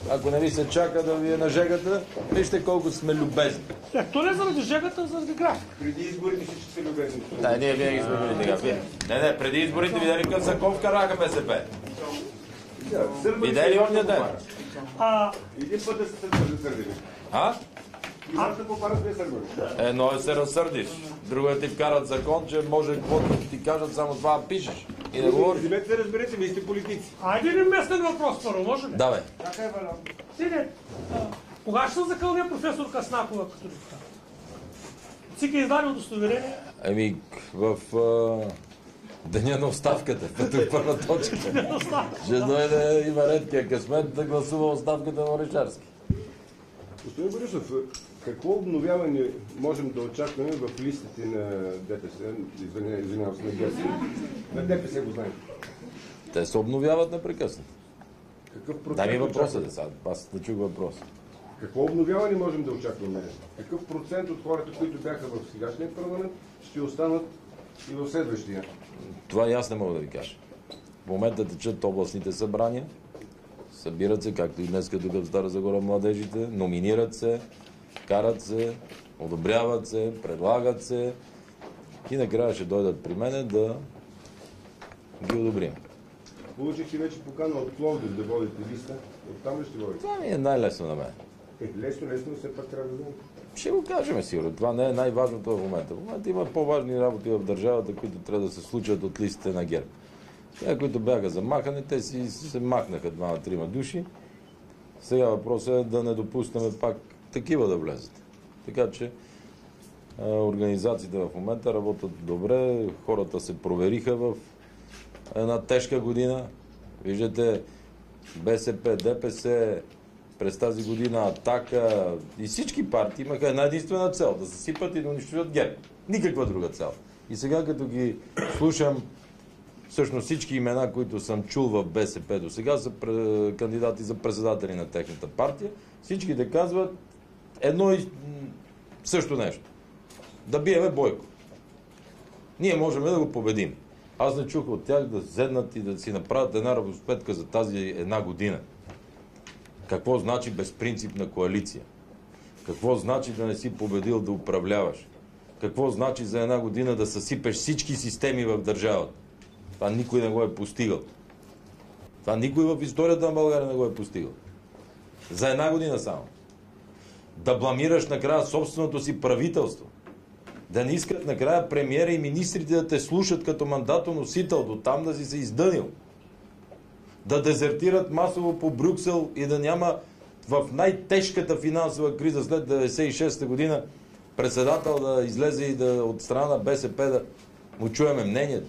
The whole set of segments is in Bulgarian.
Ако не ви се чака да ви е на жегата, вижте колко сме любезни. То не заради жегата, заради графика. Преди изборите всички са любезни. Да, ние винаги сме били така. Не, преди изборите видели какъв закон вкараха БСП. Видели ония ден? Един път да се сърдили. А? И да попарат две сърдили. Едно е се разсърдиш, друго е ти вкарат закон, че може каквото ти кажат, само това пишеш. И да говориш. Вземете се, разберете, вие сте политици. Айде един местен въпрос първо, може ли? Да, бе. Кога ще се закълне професор Каснакова като депутат? ЦИК е издали удостоверение? Еми, в деня на оставката, като първа точка. Ще дойде, има редкия късмет да гласува оставката на Орешарски. Господин Борисов, какво обновяване можем да очакваме в листите на ДПС, извинявам се, на ГЕРБ? На ДПС го знаем. Те се обновяват непрекъснато. Какъв процент? Дай ми въпроса, аз не чух въпрос. Какво обновяване можем да очакваме? Какъв процент от хората, които бяха в сегашния парламент, ще останат и в следващия? Това и аз не мога да ви кажа. В момента течат областните събрания, събират се, както и днес тук в Стара Загора младежите, номинират се, карат се, одобряват се, предлагат се и накрая ще дойдат при мене да ги одобрим. Получих и вече покана от Пловдив да водите листа. Оттам ли ще водите? Това ми е най-лесно на мен. Лесно, все пак трябва да знаем. Ще го кажем сигурно. Това не е най-важното в момента. В момента има по-важни работи в държавата, които трябва да се случат от листите на ГЕРБ. Те, които бяха замахани, те си се махнаха 2-3 души. Сега въпросът е да не допуснем пак такива да влезат. Така че организациите в момента работят добре, хората се провериха в една тежка година. Виждате, БСП, ДПС, през тази година Атака и всички партии имаха една единствена цел – да съсипат и да унищожат ГЕРБ. Никаква друга цел. И сега, като ги слушам, всъщност всички имена, които съм чул в БСП до сега, са кандидати за председатели на техната партия, всички да казват едно и също нещо. Да биеме Бойко. Ние можем да го победим. Аз не чух от тях да седнат и да си направят една равносметка за тази една година. Какво значи безпринципна коалиция? Какво значи да не си победил да управляваш? Какво значи за една година да съсипеш всички системи в държавата? Това никой не го е постигал. Това никой в историята на България не го е постигал. За една година само. Да бламираш накрая собственото си правителство. Да не искат накрая премиера и министрите да те слушат като мандатоносител, до там да си се издънил. Да дезертират масово по Брюксел и да няма в най-тежката финансова криза след 1996 година председател да излезе и да от страна на БСП да му чуеме мнението.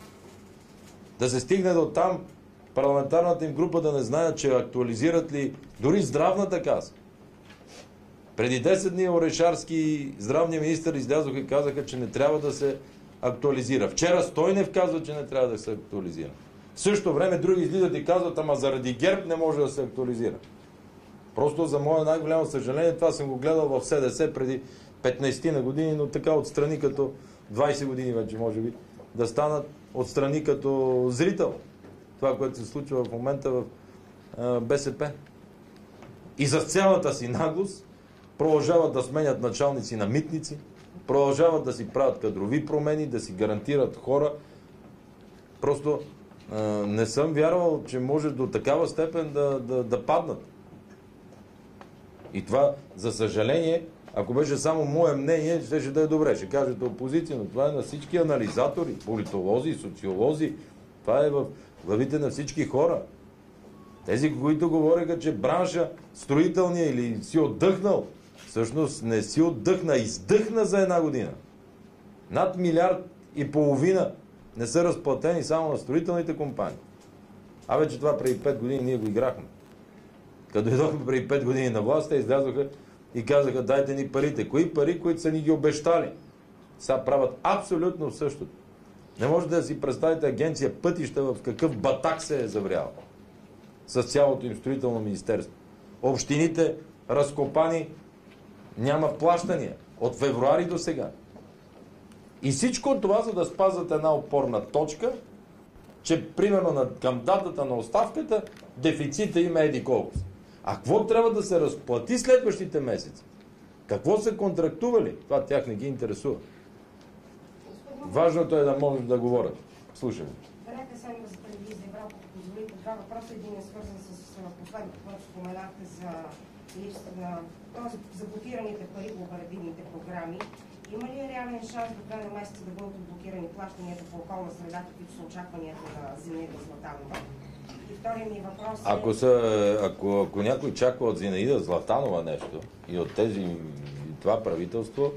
Да се стигне до там парламентарната им група да не знаят, че актуализират ли дори здравната каса. Преди 10 дни Орешарски здравния министър излязоха и казаха, че не трябва да се актуализира. Вчера Стойнев казва, че не трябва да се актуализира. В същото време други излизат и казват, ама заради ГЕРБ не може да се актуализира. Просто за мое най-голямо съжаление, това съм го гледал в СДС преди 15 на години, но така отстрани като 20 години вече, може би, да станат отстрани като зрител. Това, което се случва в момента в БСП. И за цялата си наглост продължават да сменят началници на митници, продължават да си правят кадрови промени, да си гарантират хора. Просто не съм вярвал, че може до такава степен да паднат. И това, за съжаление, ако беше само мое мнение, ще да е добре. Ще кажете опозиция, но това е на всички анализатори, политолози, социолози. Това е в главите на всички хора. Тези, които говореха, че бранша строителния или си отдъхнал, всъщност не си отдъхна, издъхна за една година. Над 1,5 милиарда не са разплатени само на строителните компании. А вече това преди 5 години ние го играхме. Като дойдохме преди 5 години на власт, те излязоха и казаха, дайте ни парите. Кои пари, които са ни ги обещали? Сега правят абсолютно същото. Не можете да си представите агенция пътища в какъв батак се е завряла. С цялото им строително министерство. Общините разкопани, няма плащания. От февруари до сега. И всичко това, за да спазват една опорна точка, че примерно към датата на оставката дефицита има еди колко. А какво трябва да се разплати следващите месеци? Какво са контрактували? Това тях не ги интересува. Важното е да можем да говорят. Слушаме. Река само за телевизия Европа, ако позволите два въпроса. Един е свързан с последното, което споменахте за липсата на за блокираните пари по оперативните програми. Има ли реален шанс до края на месеца да бъдат блокирани плащанията по околна среда, каквито са очакванията на Зинаида Златанова? И вторият ми въпрос е... Ако някой чаква от Зинаида Златанова нещо и от това правителство,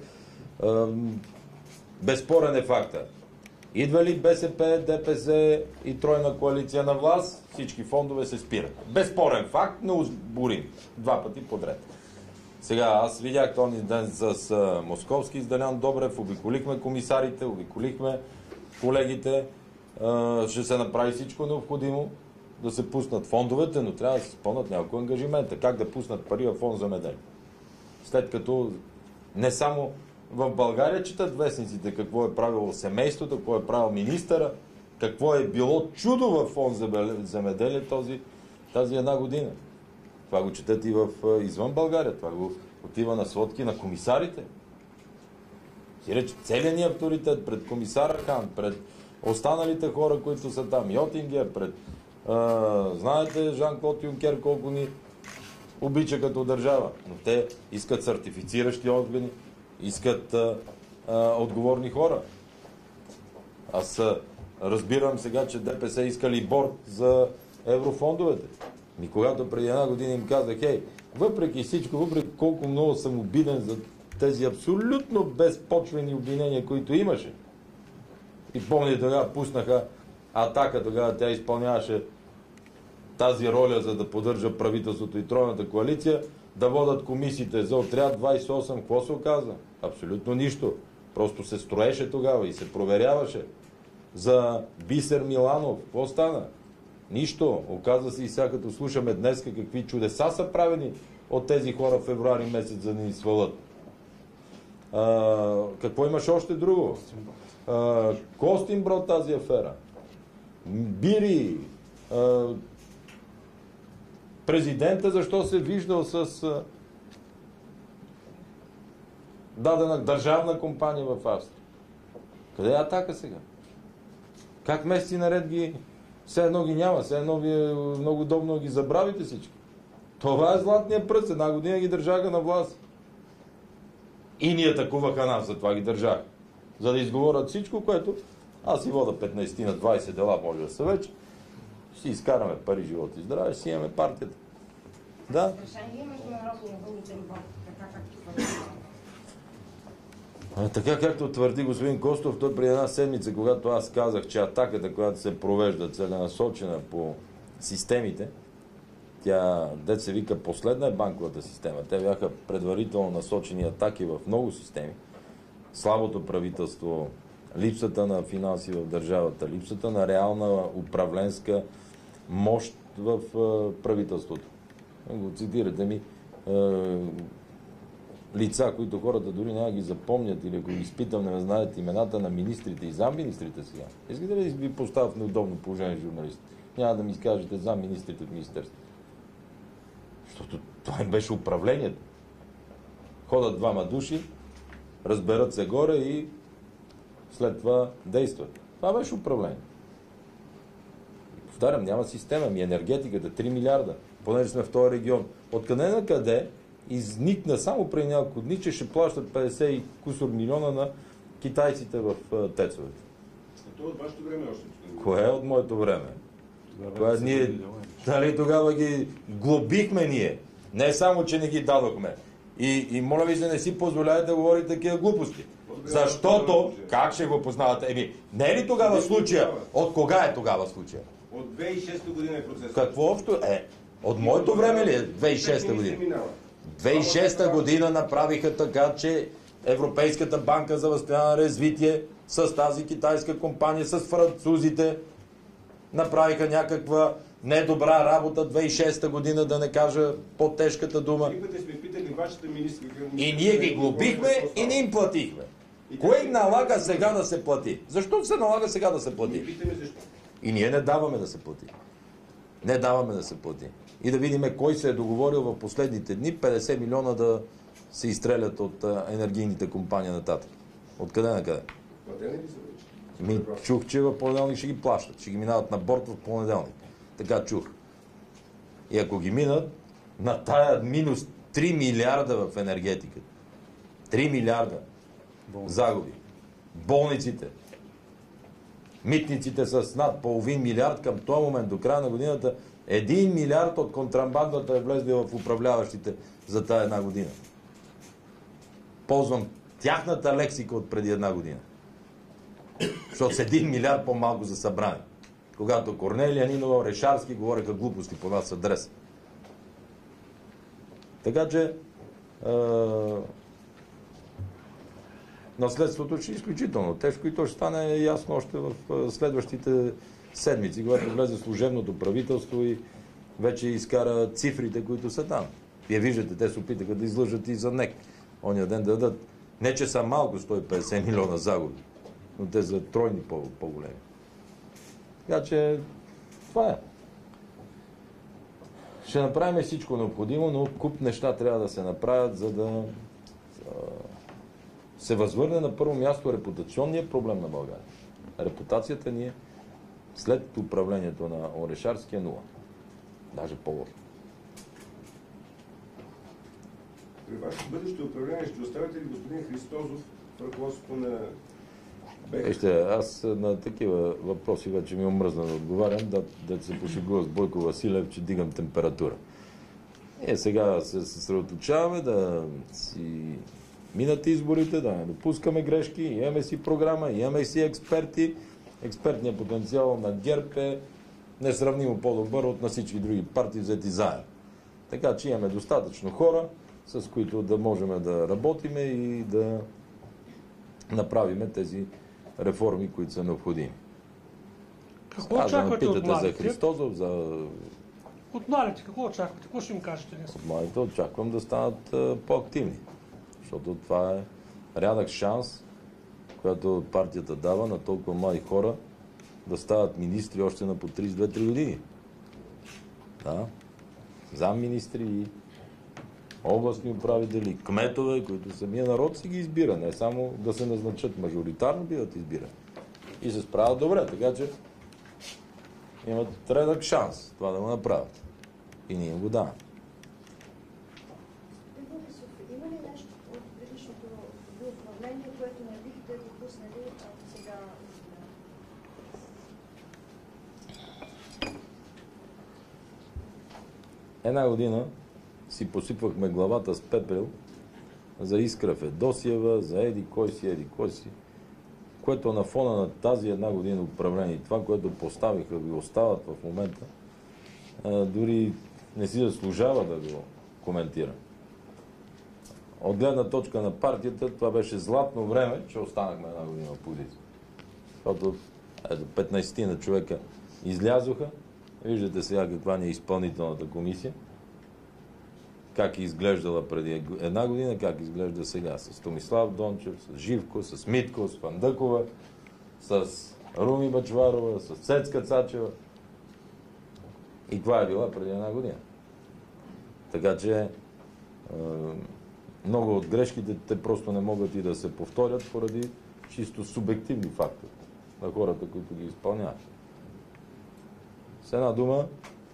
безспорен е факта. Идва ли БСП, ДПС и тройна коалиция на власт, всички фондове се спират. Безспорен факт, неоспорим. 2 пъти подред. Сега, аз видях този ден с Московски, с Делян Добрев, обиколихме комисарите, обиколихме колегите. Ще се направи всичко необходимо да се пуснат фондовете, но трябва да се изпълнят няколко ангажимента. Как да пуснат пари в фонд земеделие? След като не само в България четат вестниците какво е правило семейството, какво е правил министъра, какво е било чудо в фонд земеделие тази една година. Това го четат и извън България. Това го отива на сводки на комисарите. Сиреч, целият ни авторитет пред комисара Хан, пред останалите хора, които са там, Йотингер, пред знаете Жан-Клод Юнкер колко ни обича като държава. Но те искат сертифициращи органи, искат отговорни хора. Аз разбирам сега, че ДПС искали борд за еврофондовете. И когато преди една година им казах, въпреки всичко, въпреки колко много съм обиден за тези абсолютно безпочвени обвинения, които имаше. И помните, тогава пуснаха Атака, тогава тя изпълняваше тази роля, за да поддържа правителството и тройната коалиция, да водят комисиите за отряд 28. Какво се оказа? Абсолютно нищо. Просто се строеше тогава и се проверяваше. За Бисер Миланов, какво стана? Нищо. Оказва се и сега, като слушаме днес какви чудеса са правени от тези хора в февруари месец, за да ни свалят. Какво имаш още друго? Костинброд тази афера. Бири. Президента защо се виждал с дадена държавна компания в Австрия? Къде е Атака сега? Как месеци наред все едно ги няма, все едно ви е много удобно ги забравите всички. Това е златния пръст, една година ги държаха на власт. И ни атакуваха нас, за това ги държаха. За да изговорят всичко, което аз си вода 15 на 20 дела, може да са вече. Ще си изкараме пари, живот и здраве, ще си имаме партията. Да? Решение международния валутен борд, Така както твърди господин Костов, той при една седмица, когато аз казах, че атаката, която се провежда целенасочена по системите, тя, дет се вика, последна е банковата система. Те бяха предварително насочени атаки в много системи. Слабото правителство, липсата на финанси в държавата, липсата на реална управленска мощ в правителството. Го цитирате ми лица, които хората дори няма ги запомнят или ако ги изпитам, не знаят имената на министрите и замминистрите сега. Искате ли да ви поставя в неудобно положение журналист? Няма да ми изкажете замминистрите от министерството. Защото това им беше управлението. Ходят 2 души, разберат се горе и след това действат. Това беше управление. Повтарям, няма система. Енергетиката 3 милиарда, понеже сме в този регион. Откъде на къде изникна само преди няколко дни, че ще плащат 50 и кусор милиона на китайците в тецовете. Това от вашето време още. Кое е от моето време? Ние, нали, тогава ги глобихме ние. Не само, че не ги дадохме. И моля ви се, не си позволявайте да говорите такива глупости. Защото, как ще го познавате? Не е ли тогава случая? От кога е тогава случая? От 2006 година е процесът. Какво общо е? От моето време ли е 2006 година? 2006 година направиха така, че Европейската банка за възстановяване и развитие с тази китайска компания, с французите направиха някаква недобра работа 2006 година, да не кажа по-тежката дума. И ние ги глобихме и не им платихме. Кое им налага сега да се плати? Защо се налага сега да се плати? И ние не даваме да се плати. Не даваме да се плати. и да видим кой се е договорил в последните дни 50 милиона да се изстрелят от енергийните компании нататък. Откъде на къде? Платени ли са вече? Чух, че в понеделник ще ги плащат. Ще ги минават на борт в понеделник. Така чух. И ако ги минат, на тая минус 3 милиарда в енергетиката. 3 милиарда загуби. Болниците. Митниците с над половин милиард към този момент, до края на годината, 1 милиард от контрабандата е влезли в управляващите за тая една година. Ползвам тяхната лексика от преди една година. Защото с 1 милиард по-малко за събрание. Когато Корнелия Нинова, Орешарски говореха глупости по нас адреса. Така че наследството ще е изключително тежко и то ще стане ясно още в следващите седмици, когато влезе служебното правителство и вече изкара цифрите, които са там. Вие виждате, те се опитаха да излъжат и за НЕК. Ония ден да дадат. Не, че са малко 150 милиона загуби, но те са тройни по-големи. Така че това е. Ще направим всичко необходимо, но куп неща трябва да се направят, за да се възвърне на първо място репутационния проблем на България. Репутацията ни е след управлението на Орешарски е нула. Даже по-лошо. При вашето бъдещо управление ще оставите ли господин Христозов в ръководството на БЕХ? Вижте, аз на такива въпроси вече ми омръзна да отговарям, да се пошегува с Бойко Василев, че дигам температура. Сега се съсредоточаваме да си минат изборите, да не допускаме грешки, имаме си програма, имаме си експерти. Експертният потенциал на ГЕРБ е несравнимо по-добър от на всички други партии взети заедно. Така че имаме достатъчно хора, с които да можем да работиме и да направиме тези реформи, които са необходими. Какво очаквате от питате за младите? Христозов, за... От младите, какво очаквате? Какво ще им кажете днес? От младите очаквам да станат по-активни. Защото това е рядък шанс, който партията дава на толкова млади хора да стават министри още на по 32-3 години. Да. Замминистри и областни управители, кметове, които самия народ си ги избира. Не само да се назначат мажоритарно, биват избирани. И се справят добре, така че имат редък шанс това да го направят. И ние го даваме. Има ли нещо от предишното ви управление, което не бихте допуснали, ако сега Една година си посипвахме главата с пепел за Искра Федосиева, за еди кой си, което на фона на тази една година управление и това, което поставиха и остават в момента, дори не си заслужава да го коментирам. От гледна точка на партията, това беше златно време, че останахме една година в позиция. Защото 15 на човека излязоха. Виждате сега каква ни е изпълнителната комисия. Как е изглеждала преди една година, как изглежда сега. С Томислав Дончев, с Живко, с Митко, с Фандъкова, с Руми Бачварова, с Цецка Цачева. И това е била преди една година. Така че много от грешките те просто не могат и да се повторят поради чисто субективни фактори на хората, които ги изпълняват. С една дума,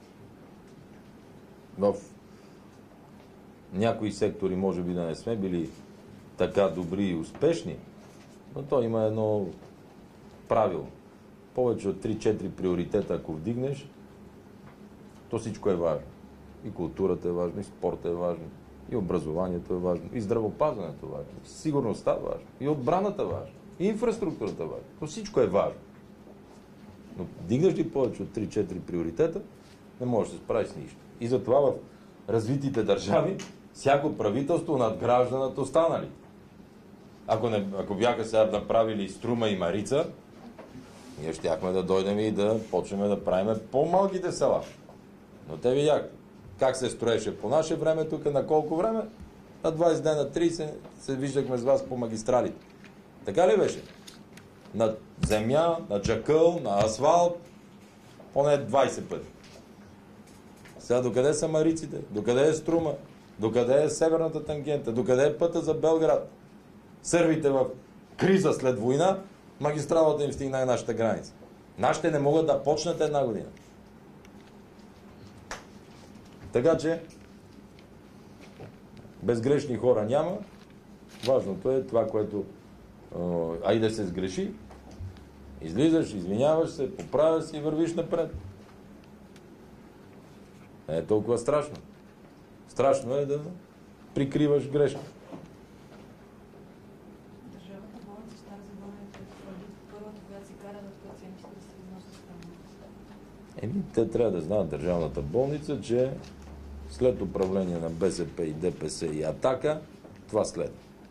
в някои сектори може би да не сме били така добри и успешни, но то има едно правило. Повече от 3-4 приоритета, ако вдигнеш, то всичко е важно. И културата е важна, и спорта е важно, и образованието е важно, и здравеопазването е важно, и сигурността е важно, и отбраната е важна, и инфраструктурата е важна. То всичко е важно. Но дигнеш ли повече от 3-4 приоритета, не можеш да се справиш с нищо. И затова в развитите държави всяко правителство надгражда над останалите. Ако бяха сега направили Струма и Марица, ние щяхме да дойдем и да почнем да правим по-малките села. Но те видяха как се строеше по наше време, тук на колко време? На 20 дена, 30 се виждахме с вас по магистралите. Така ли беше? На земя, на джакъл, на асфалт, поне 20 пъти. Сега докъде са Мариците? Докъде е Струма? Докъде е Северната тангента? Докъде е пътя за Белград? Сърбите в криза след война, магистралата им стигна и нашата граница. Нашите не могат да почнат една година. Така че безгрешни хора няма. Важното е това, което айде се сгреши, излизаш, извиняваш се, поправяш се и вървиш напред. Не е толкова страшно. Страшно е да прикриваш грешка. Държавната болница Стара Загора е първата, която се кара на пациентите да се износят там. Те трябва да знаят държавната болница, че след управление на БСП и ДПС и Атака, това следва.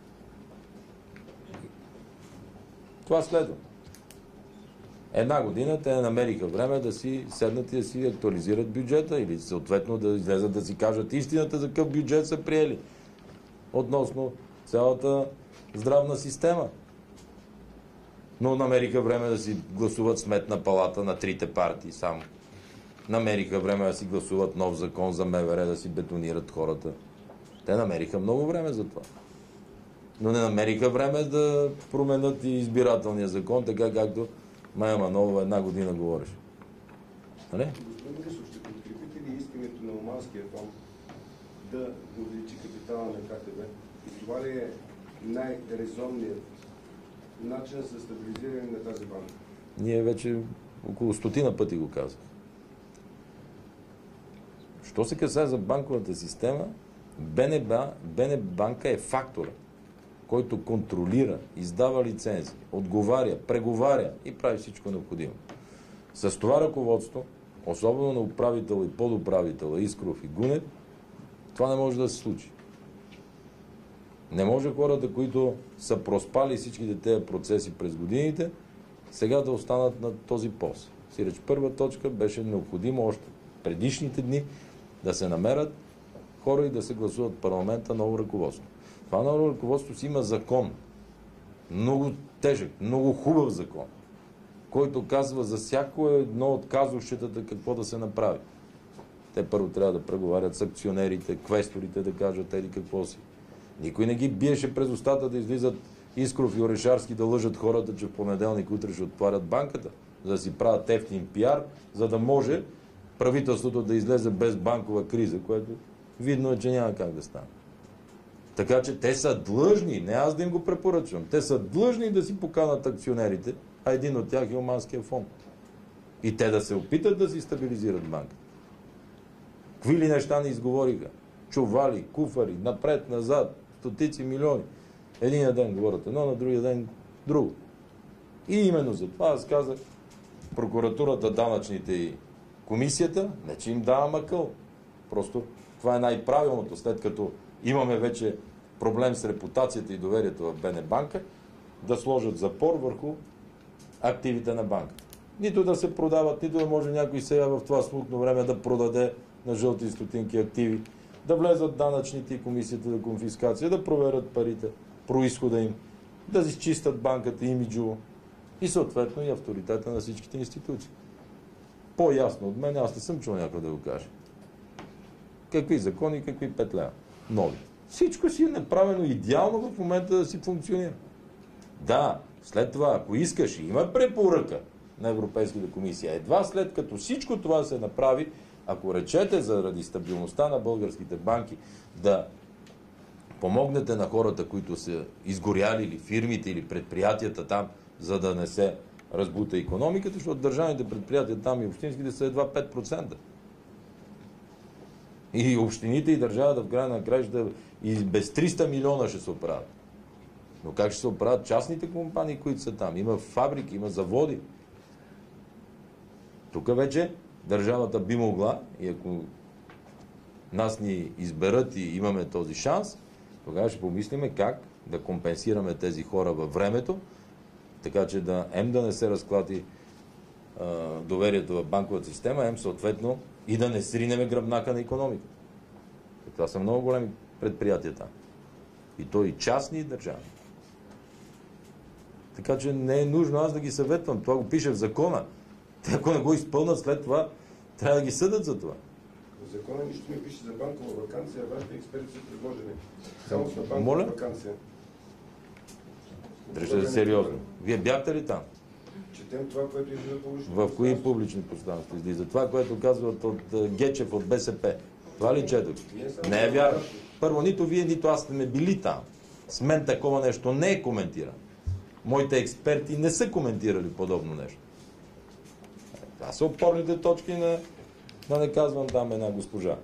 Това следва. Една година те намериха време да си седнат и да си актуализират бюджета или съответно да излезат да си кажат истината за какъв бюджет са приели относно цялата здравна система. Но намериха време да си гласуват сметна палата на трите партии само. Намериха време да си гласуват нов закон за МВР, да си бетонират хората. Те намериха много време за това. Но не намериха време да променят и избирателния закон, така както Майя Манолова една година говореше. Нали? Господин Борисов, ще подкрепите ли искането на Оманския фонд да увеличи капитала на КТБ? И това ли е най-резонният начин за стабилизиране на тази банка? Ние вече около 100 пъти го казах. Що се касае за банковата система, БНБ банка е фактора, който контролира, издава лицензи, отговаря, преговаря и прави всичко необходимо. С това ръководство, особено на управител и подуправителя Искров и Гунев, това не може да се случи. Не може хората, които са проспали всичките тези процеси през годините, сега да останат на този пост. Сиреч първа точка беше необходимо още предишните дни да се намерят хора и да се гласуват в парламента ново ръководство. Това ново ръководство си има закон. Много тежък, много хубав закон, който казва за всяко едно от казушетата какво да се направи. Те първо трябва да преговарят с акционерите, квесторите да кажат еди какво си. Никой не ги биеше през устата да излизат Искров и Орешарски да лъжат хората, че в понеделник утре ще отварят банката, за да си правят ефтин пиар, за да може правителството да излезе без банкова криза, което видно е, че няма как да стане. Така че те са длъжни, не аз да им го препоръчвам, те са длъжни да си поканат акционерите, а един от тях е Оманския фонд. И те да се опитат да си стабилизират банката. Какви ли неща не изговориха? Чували, куфари, напред, назад, стотици милиони. Един ден говорят едно, на другия ден друго. И именно за това аз казах, прокуратурата, данъчните и комисията, не че им дава макъл. Просто това е най-правилното, след като имаме вече проблем с репутацията и доверието в БНБанка, да сложат запор върху активите на банката. Нито да се продават, нито да може някой сега в това смутно време да продаде на жълти стотинки активи, да влезат данъчните и комисията за конфискация, да проверят парите, произхода им, да изчистят банката имиджово и съответно и авторитета на всичките институции. По-ясно от мен, аз не съм чул някой да го каже. Какви закони, какви петля? Нови. Всичко си е направено идеално в момента да си функционира. Да, след това, ако искаш, има препоръка на Европейската комисия. Едва след като всичко това се направи, ако речете заради стабилността на българските банки да помогнете на хората, които са изгоряли или фирмите или предприятията там, за да не се разбута икономиката, защото държавните предприятия там и общинските са едва 5%. И общините и държавата в края на краищата и без 300 милиона ще се оправят. Но как ще се оправят частните компании, които са там? Има фабрики, има заводи. Тук вече държавата би могла, и ако нас ни изберат и имаме този шанс, тогава ще помислиме как да компенсираме тези хора във времето, така че да не се разклати доверието в банковата система, съответно и да не сринеме гръбнака на икономиката. Това са много големи предприятия там. И то и частни, и държавни. Така че не е нужно аз да ги съветвам. Това го пише в закона. Те ако не го изпълнат след това, трябва да ги съдат за това. В закона нищо не пише за банкова вакансия, а вашите експерти са предложени. Само за банкова Моля? вакансия. Дръжте се сериозно. Вие бяхте ли там? Четем това, което излиза публично. В кои публични пространства излиза? Това, което казват от Гечев от БСП. Това ли четох? Не е вярно. Първо, нито вие, нито аз сме били там. С мен такова нещо не е коментирано. Моите експерти не са коментирали подобно нещо. Това са опорните точки на, да не казвам там една госпожа.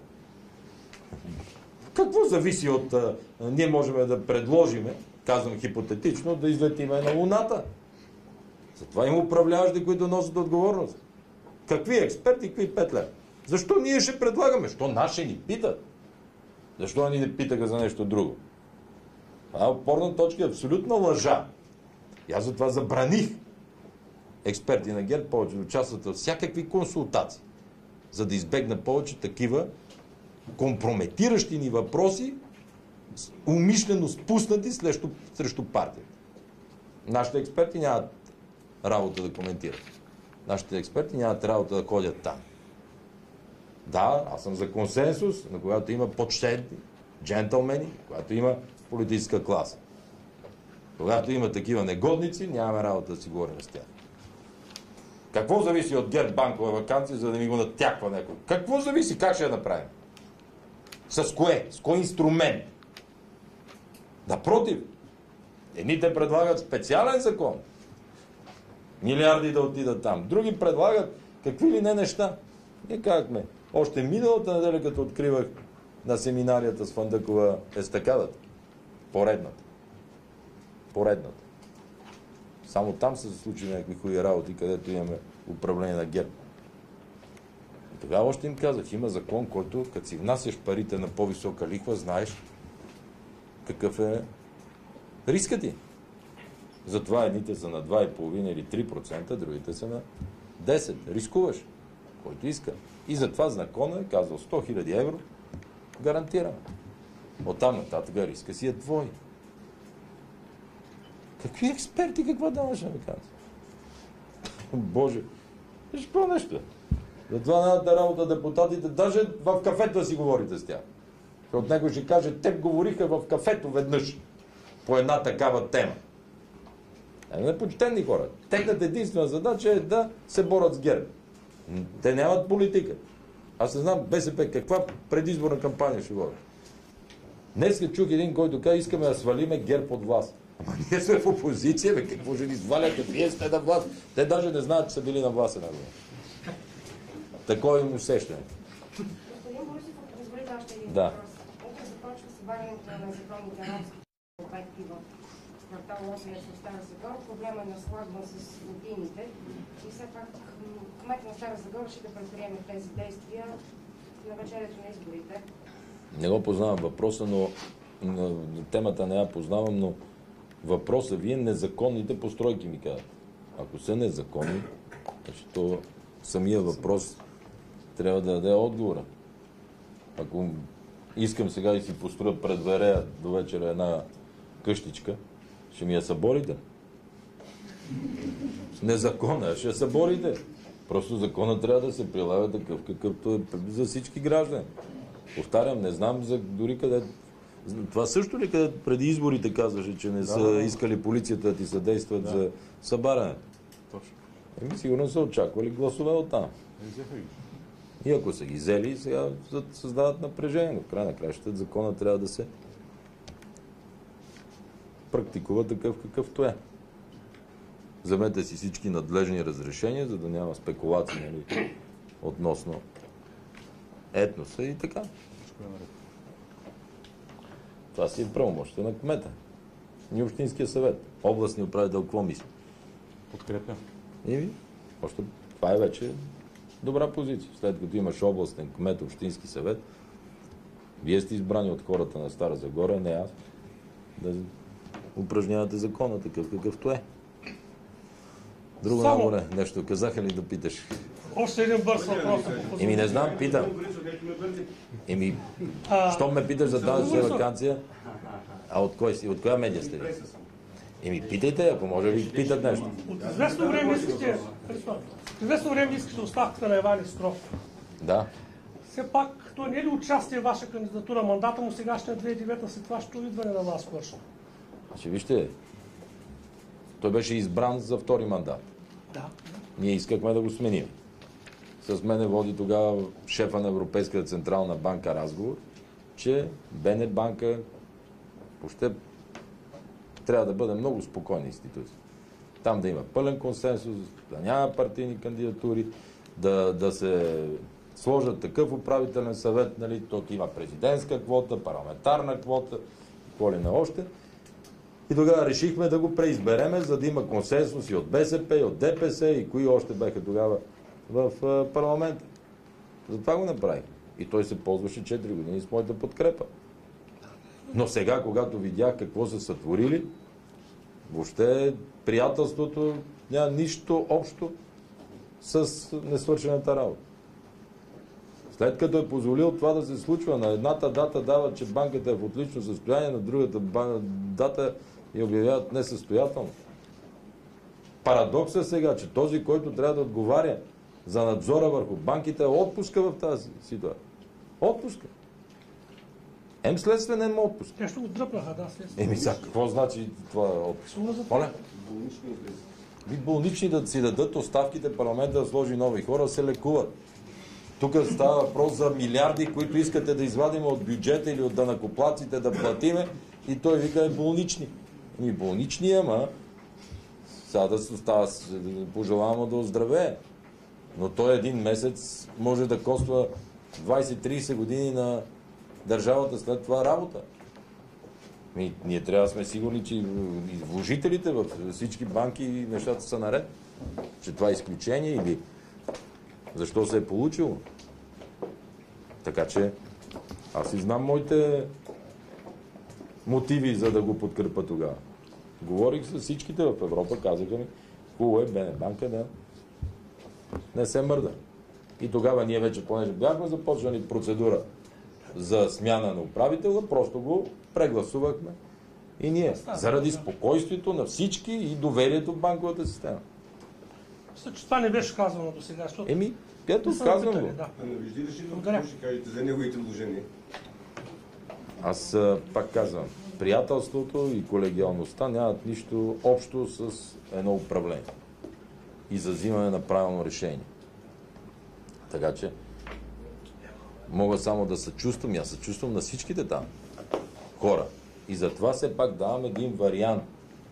Какво зависи от... ние можем да предложиме, казвам хипотетично, да излетиме на Луната. Затова има управляващи, които носят отговорност. Какви експерти, какви 5 лева? Защо ние ще предлагаме? Защо наши ни питат? Защо ни не питаха за нещо друго? Това е опорна точка, абсолютна лъжа. И аз затова забраних експерти на ГЕРБ повече да участват в всякакви консултации, за да избегна повече такива компрометиращи ни въпроси, умишлено спуснати срещу партията. Нашите експерти нямат работа да коментират. Нашите експерти нямат работа да ходят там. Да, аз съм за консенсус, но когато има почтени, джентълмени, когато има политическа класа. Когато има такива негодници, нямаме работа да си говорим с тях. Какво зависи от ГЕРБ банкова вакансия, за да ми го натяква някой? Какво зависи? Как ще я направим? С кое? С кой инструмент? Напротив, едните предлагат специален закон. Милиарди да отидат там. Други предлагат какви ли не неща. Ние казахме, още миналата неделя, като откривах на семинарията с Фандъкова естакадата. Поредната. Само там са се случили някакви хуи работи, където имаме управление на ГЕРБ. И тогава още им казах, има закон, който, като си внасяш парите на по-висока лихва, знаеш какъв е рискът ти. Затова едните са на 2,5 или 3%, другите са на 10%. Рискуваш, който иска. И затова законът е казал 100 000 евро гарантирам. Оттам нататък риска си е твой. Какви експерти, каква данъчна вакансия? Боже, виж какво нещо? Затова нямате работа депутатите, даже в кафето да си говорите с тях. От него ще каже, те говориха в кафето веднъж по една такава тема. Непочтени хора. Техната единствена задача е да се борят с ГЕРБ. Те нямат политика. Аз не знам БСП каква предизборна кампания ще водят. Днес чух един, който каза, искаме да свалиме ГЕРБ от власт. Ама ние сме в опозиция, бе, какво ще ни сваляте? Вие сте на власт. Те даже не знаят, че са били на власт една година. Такова им усещане. Господин Борисов, ако позволите още един Да. въпрос. Утре започва събарянето на незаконните ромски обекти в квартал Лозенец в Стара Загора. Проблема е наслагван с годините. И все пак кмет на Стара Загора ще да предприеме тези действия на вечерието на изборите. Не го познавам въпроса, но темата не я познавам, но въпроса вие незаконните постройки ми казват. Ако са незаконни, то самия въпрос трябва да даде отговора. Ако искам сега да си построя пред Верея до вечера една къщичка, ще ми я съборите. Незаконна, ще я съборите. Просто закона трябва да се прилага такъв, какъвто е за всички граждани. Повтарям, не знам за дори къде... Това също ли къде преди изборите казваше, че не са искали полицията да ти съдействат за събаряне? Точно. Сигурно са очаквали гласове оттам. И ако са ги взели, сега създават напрежение. В край на краищата закона трябва да се практикува такъв какъвто е. Вземете си всички надлежни разрешения, за да няма спекулации, нали, относно етноса и така. Това си е правомощие на кмета. И общинския съвет. Областния управител, какво мисли? Подкрепя. И още това е вече добра позиция. След като имаш областен кмет, общински съвет, вие сте избрани от хората на Стара Загора, не аз, да упражнявате закона такъв какъвто е. Друго наборе, нещо казаха ли да питаш? Още един бърз въпрос. Еми не знам, питам. Еми, щом ме питаш за данъчна ваканция, а от кой си? От коя медия сте ви? Еми питайте, ако може ви питат нещо. От известно време искате оставката на Иван Искров. Да. Все пак Той не е ли участие в ваша кандидатура? Мандата му сегашния 2009 след вашето идване на власт почна. Значи вижте, той беше избран за втори мандат. Да. Ние искахме да го сменим. С мене води тогава шефа на Европейската централна банка разговор, че БН банка въобще трябва да бъде много спокойна институция. Там да има пълен консенсус, да няма партийни кандидатури, да се сложат такъв управителен съвет, нали, тук има президентска квота, парламентарна квота, какво ли на още. И тогава решихме да го преизбереме, за да има консенсус и от БСП, и от ДПС, и кои още бяха тогава в парламента. Затова го направих. И той се ползваше 4 години с моята подкрепа. Но сега, когато видях какво са сътворили, въобще приятелството няма нищо общо с несвършената работа. След като е позволил това да се случва, на едната дата дава, че банката е в отлично състояние, на другата дата я обявяват несъстоятелно. Парадоксът сега, че този, който трябва да отговаря за надзора върху банките, е отпуска в тази ситуация. Отпуска. Следствен отпуск. Те ще го дръпнаха, да, следствен. Сега, какво значи това отпуск? Моля? Болнични да си дадат оставките, парламента да сложи нови хора, се лекуват. Тук става въпрос за милиарди, които искате да извадим от бюджета или от данъкоплатците да платиме, и той вика болнични. Болнични, ама сега да се остава, пожелавам да оздравее. Но той един месец може да коства 20-30 години на държавата след това работа. Ние трябва да сме сигурни, че и вложителите във всички банки нещата са наред. Че това е изключение или защо се е получило. Така че аз и знам моите мотиви, за да го подкрепа тогава. Говорих с всичките в Европа, казаха ми, хубаво е БН банка да не се мърда. И тогава ние вече, понеже бяхме започнали процедура за смяна на управителя, просто го прегласувахме и ние. Заради спокойствието на всички и доверието в банковата система. Мисля, че това не беше казано до сега, защото... Ето, казвам го. Вижди ли какво ще кажете за неговите вложения? Аз пак казвам, приятелството и колегиалността нямат нищо общо с едно управление и за взимане на правилно решение. Така че мога само да съчувствам, аз съчувствам на всичките там хора. И затова все пак давам един вариант,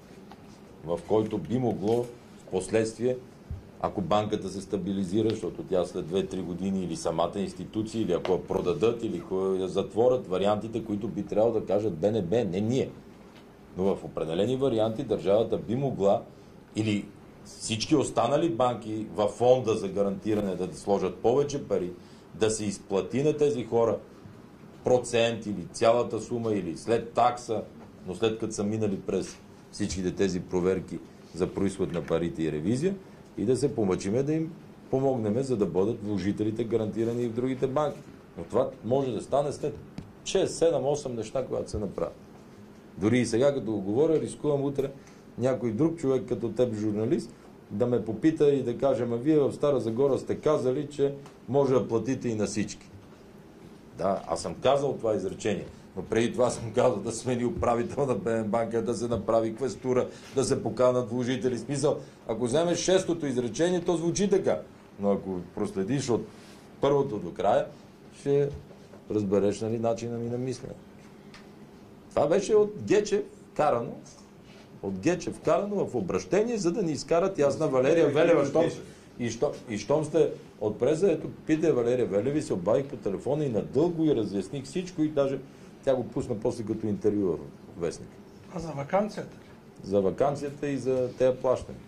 в който би могло в последствие, ако банката се стабилизира, защото тя след 2-3 години или самата институция, или ако я продадат, или ако я затворят, вариантите, които би трябвало да кажат БНБ, не ние. Но в определени варианти държавата би могла, или всички останали банки във фонда за гарантиране да сложат повече пари, да се изплати на тези хора процент или цялата сума, или след такса, но след като са минали през всичките тези проверки за произход на парите и ревизия, и да се помъчиме да им помогнем, за да бъдат вложителите гарантирани и в другите банки. Но това може да стане след 6, 7, 8 неща, когато се направят. Дори и сега, като го говоря, рискувам утре някой друг човек, като теб, журналист, да ме попита и да каже, ама вие в Стара Загора сте казали, че може да платите и на всички. Да, аз съм казал това изречение. Но преди това съм казал да смени управител на БН банка, да се направи квестура, да се поканат вложители. Смисъл, ако вземеш шестото изречение, то звучи така. Но ако проследиш от първото до края, ще разбереш, нали, начина ми на мислене. Това беше от Гечев карано. От Гечев карано в обращение, за да ни изкарат ясна Валерия Велева. И щом сте от преза, ето пита Валерия Велева и се обадих по телефона и надълго и разясних всичко и даже тя го пусна после като интервю в вестник. А за ваканцията? За ваканцията и за тези плащания.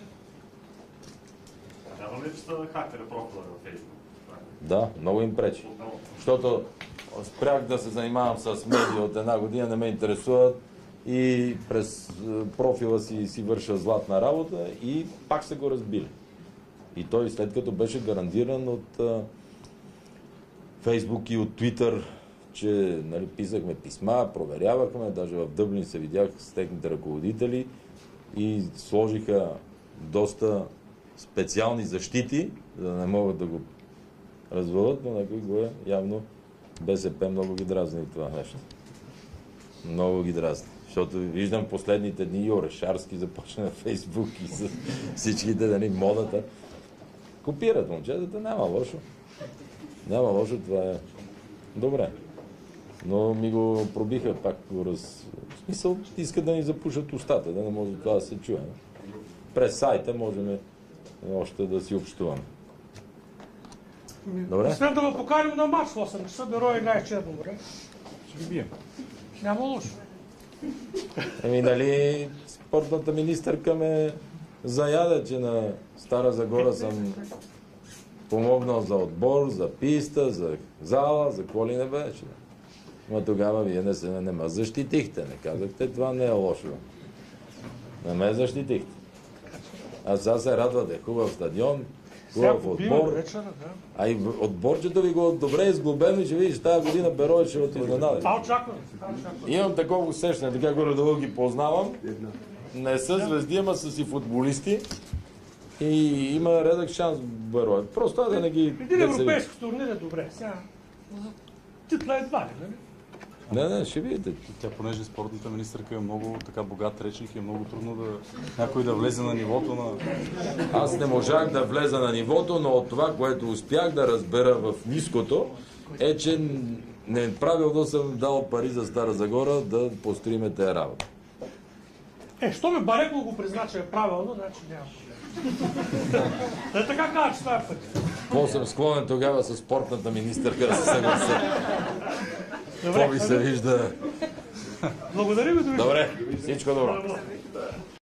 Няма ли, че са хакери профила във Фейсбук? Да, много им пречи. Защото спрях да се занимавам с медиа от една година, не ме интересуват и през профила си върша златна работа и пак се го разбили. И той след като беше гарантиран от Фейсбук и от Твитър, че, нали, писахме писма, проверявахме, даже в Дъблин се видях с техните ръководители и сложиха доста специални защити, за да не могат да го развалят, но някой го е явно БСП много ги дразни това нещо. Много ги дразни. Защото виждам последните дни и Орешарски започна на Фейсбук и с всичките, нали, модата. Копират момчетата, няма лошо. Няма лошо, това е добре. Но ми го пробиха, пак го В смисъл, искат да ни запушат устата, да не може това да се чуе. През сайта можем още да си общуваме. Добре? Освен да го поканим на матч в 8 часа, Берой играе в Черно море. Ще ги бием. Няма лошо. Нали, спортната министърка ме заяда, че на Стара Загора съм помогнал за отбор, за писта, за зала, за какво ли не беше. Но тогава вие не ме защитихте, не казахте, това не е лошо. Не ме защитихте. А сега се радвате, хубав стадион, хубав отбор. А и отборчето ви го добре изглобено и ще видиш, тази година Берой ще от изненади. Това очаквам. Имам такова усещане, така горе-долу ги познавам. Не са звезди, ама са си футболисти. И има редък шанс Берой. Просто да не ги... Един европейски турнир е добре. Сега титла едва ли, нали? Не, ще видите. Тя, понеже спортната министърка е много така богат речник, е много трудно да някой да влезе на нивото на... Аз не можах да влеза на нивото, но от това, което успях да разбера в ниското, е, че неправилно съм дал пари за Стара Загора да построиме тези работа. Що ме Бареко го призна, че е правилно, значи няма проблем. Да така кажа, че това е път. Какво съм склонен тогава с спортната министърка да се съглася? Добре, Какво ми се вижда? благодаря ви, Добре, всичко добро.